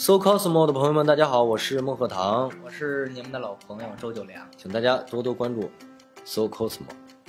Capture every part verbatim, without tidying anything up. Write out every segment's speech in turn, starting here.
So Cosmo 的朋友们，大家好，我是孟鹤堂， 我是你们的老朋友周九良， 请大家多多关注 So Cosmo。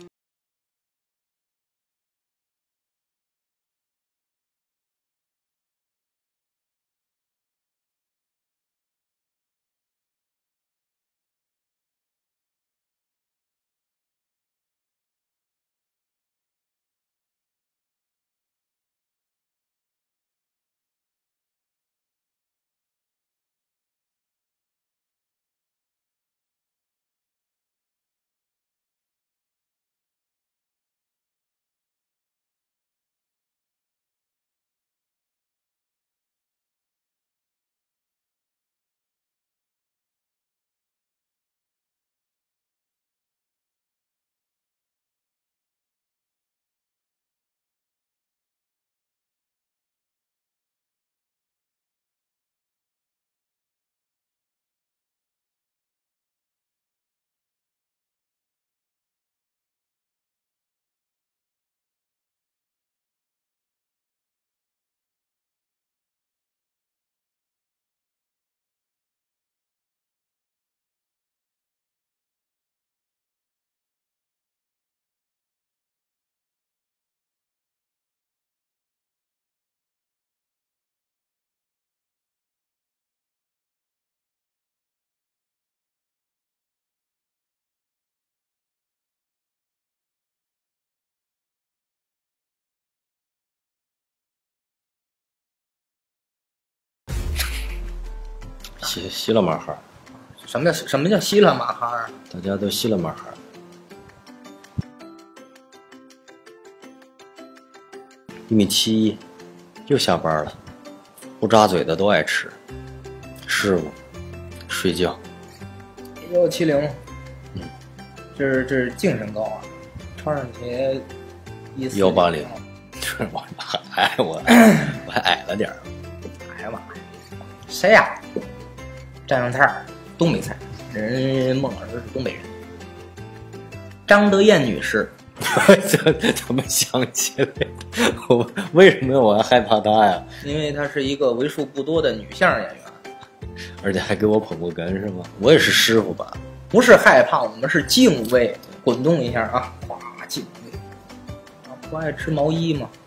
稀稀了马哈， 什么叫什么叫稀了马哈啊？ 大家都稀了马哈。一米七一，又下班了，不扎嘴的都爱吃。师傅，睡觉。 幺七零，嗯，这是这是净身高啊，穿上去一幺八零，这我还矮我我还矮了点儿。 哎呀妈呀，谁呀？蘸上菜儿，东北菜，人孟老师是东北人。张德艳女士， 怎怎么想起来的？我为什么我还害怕她呀？ 因为她是一个为数不多的女相声演员， 而且还给我捧过哏是吗？我也是师傅吧？ 不是害怕，我们是敬畏。滚动一下啊，哗，敬畏。啊，不爱吃毛衣吗？